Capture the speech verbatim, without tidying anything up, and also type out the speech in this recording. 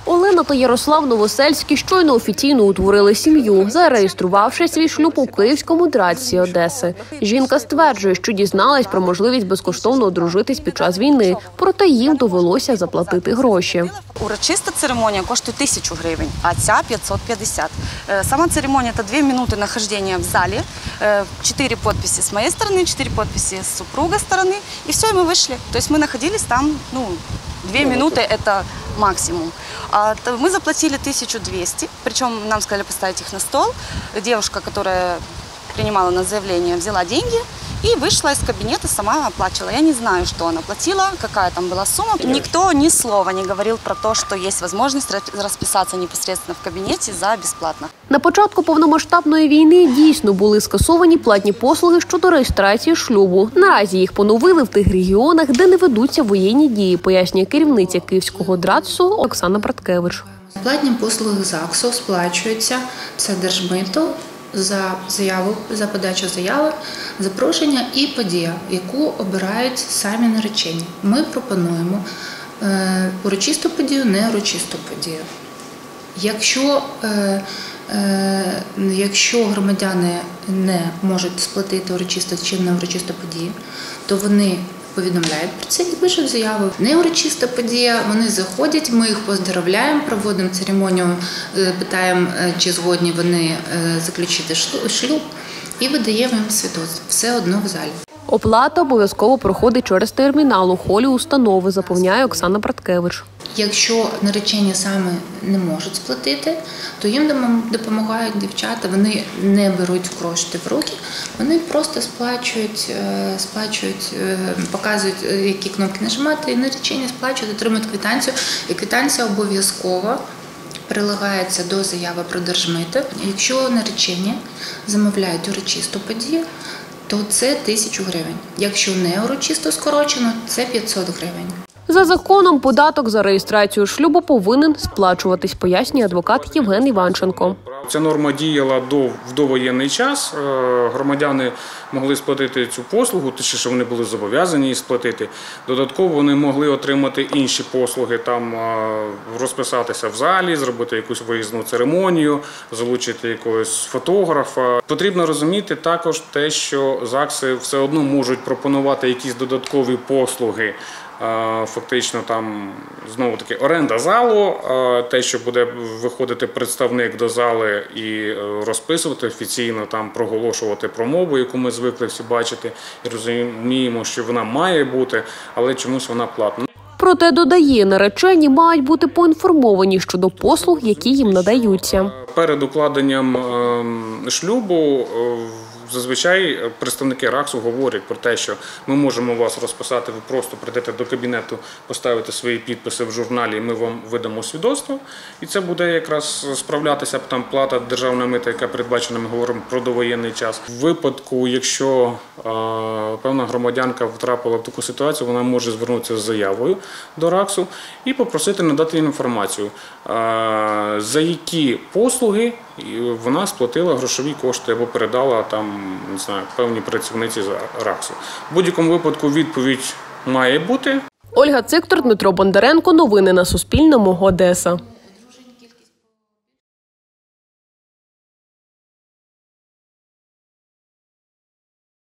Олена та Ярослав Новосельські щойно офіційно утворили сім'ю, зареєструвавши свій шлюб у Київському Драцці Одеси. Жінка стверджує, що дізналась про можливість безкоштовно одружитись під час війни, проте їм довелося заплатити гроші. Урочиста церемонія коштує тисячу гривень, а ця – п'ятсот п'ятдесят. Сама церемонія – це дві хвилини нахождения в залі, чотири підписи з моєї сторони, чотири підписи з супруга сторони, і все, і ми вийшли. Тобто ми знаходились там, ну, две минуты – это максимум. А, мы заплатили тысячу двести, причем нам сказали поставить их на стол. Девушка, которая принимала на заявление, взяла деньги и вышла из кабинета, сама оплачивала. Я не знаю, что она платила, какая там была сумма. Никто ни слова не говорил про то, что есть возможность расписаться непосредственно в кабинете за бесплатно. На початку повномасштабної війни дійсно були скасовані платні послуги щодо реєстрації шлюбу. Наразі їх поновили в тих регіонах, де не ведуться воєнні дії, пояснює керівниця Київського Драцу Оксана Браткевич. Платні послуги ЗАГСу сплачуються, це держмито, за заяву, за подачу заяви, запрошення і подія, яку обирають самі наречені. Ми пропонуємо е, урочисту подію, не урочисту подію. Якщо, е, е, якщо громадяни не можуть сплатити урочисту чи не урочисту подію, то вони повідомляють про це і пишуть заяву. Неурочиста подія, вони заходять, ми їх поздоровляємо, проводимо церемонію, питаємо, чи згодні вони заключити шлюб і видаємо їм свідоцтво. Все одно в залі. Оплата обов'язково проходить через термінал у холі установи, запевняє Оксана Браткевич. Якщо наречені саме не можуть сплатити, то їм допомагають дівчата, вони не беруть кошти в руки, вони просто сплачують, сплачують, показують, які кнопки нажимати, і наречені сплачують, отримують квитанцію, і квитанція обов'язково прилагається до заяви про держмито. Якщо наречені замовляють урочисту подію, то це тисячу гривень. Якщо не урочисто скорочено, це п'ятсот гривень. За законом, податок за реєстрацію шлюбу повинен сплачуватись, пояснює адвокат Євген Іванченко. Ця норма діяла до, в довоєнний час. Громадяни могли сплатити цю послугу, точніше вони були зобов'язані її сплатити. Додатково вони могли отримати інші послуги, там розписатися в залі, зробити якусь виїзну церемонію, залучити якогось фотографа. Потрібно розуміти також те, що ЗАГСи все одно можуть пропонувати якісь додаткові послуги. Фактично там, знову-таки, оренда залу, те, що буде виходити представник до зали і розписувати офіційно, там проголошувати промову, яку ми звикли всі бачити, і розуміємо, що вона має бути, але чомусь вона платна. Проте, додає, наречені мають бути поінформовані щодо послуг, які їм надаються. Перед укладенням шлюбу зазвичай представники РАКСу говорять про те, що ми можемо вас розписати, ви просто прийдете до кабінету, поставите свої підписи в журналі, і ми вам видамо свідоцтво. І це буде якраз справлятися там плата державна мита, яка передбачена, ми говоримо про довоєнний час. В випадку, якщо е, певна громадянка втрапила в таку ситуацію, вона може звернутися з заявою до РАКСу і попросити надати інформацію, е, за які послуги вона сплатила грошові кошти або передала там, не знаю, певні працівниці з РАКСу. В будь-якому випадку відповідь має бути. Ольга Циктор, Дмитро Бондаренко. Новини на Суспільному. Одеса.